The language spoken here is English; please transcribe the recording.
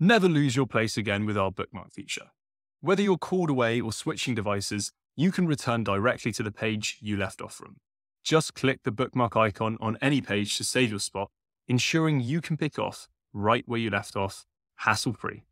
Never lose your place again with our bookmark feature. Whether you're called away or switching devices, you can return directly to the page you left off from. Just click the bookmark icon on any page to save your spot, ensuring you can pick off right where you left off, hassle-free.